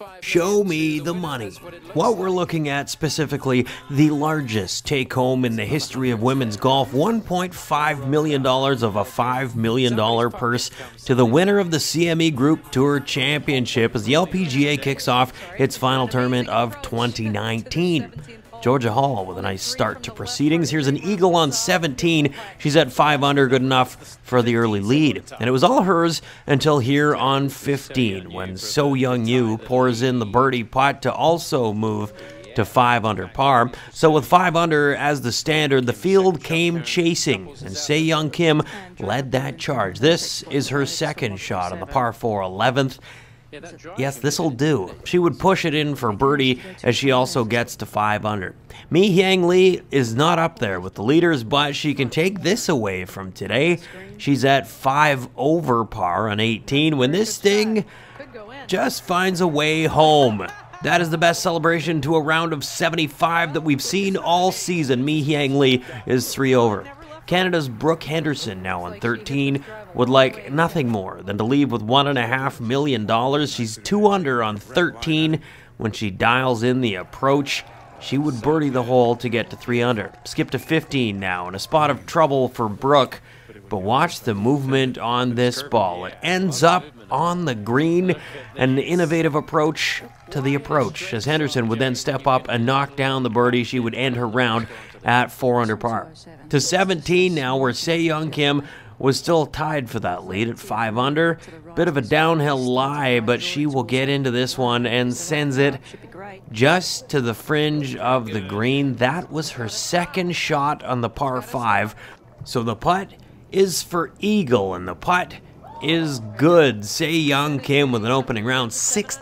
Show me the money. What we're looking at specifically, the largest take-home in the history of women's golf, $1.5 million of a $5 million purse to the winner of the CME Group Tour Championship as the LPGA kicks off its final tournament of 2019. Georgia Hall with a nice start to proceedings. Here's an eagle on 17. She's at 5 under, good enough for the early lead. And it was all hers until here on 15, when So Young Yu pours in the birdie putt to also move to 5 under par. So with 5 under as the standard, the field came chasing, and Se Young Kim led that charge. This is her second shot on the par 4 11th. Yes, this'll do. She would push it in for birdie as she also gets to 5 under. Mi Hyang Lee is not up there with the leaders, but she can take this away from today. She's at 5 over par on 18 when this thing just finds a way home. That is the best celebration to a round of 75 that we've seen all season. Mi Hyang Lee is 3 over. Canada's Brooke Henderson, now on 13, would like nothing more than to leave with $1.5 million. She's 2 under on 13. When she dials in the approach, she would birdie the hole to get to 3 under. Skip to 15 now, in a spot of trouble for Brooke. But watch the movement on this ball. It ends up on the green, an innovative approach to the approach. As Henderson would then step up and knock down the birdie, she would end her round at 4 under par. To 17 now, where Se Young Kim was still tied for that lead at 5 under. Bit of a downhill lie, but she will get into this one and sends it just to the fringe of the green. That was her second shot on the par 5. So the putt is for eagle, and the putt is good. Se Young Kim with an opening round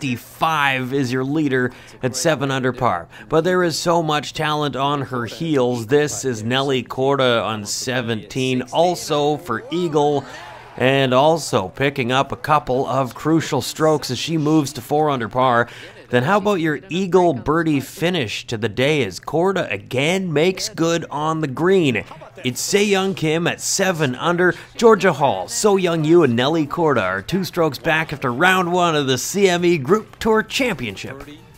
65 is your leader at 7 under par. But there is so much talent on her heels. This is Nelly Korda on 17, also for eagle, and also picking up a couple of crucial strokes as she moves to 4 under par. Then how about your eagle birdie finish to the day as Korda again makes good on the green? It's Se Young Kim at 7 under. Georgia Hall, So Young Yu, and Nelly Korda are 2 strokes back after round 1 of the CME Group Tour Championship.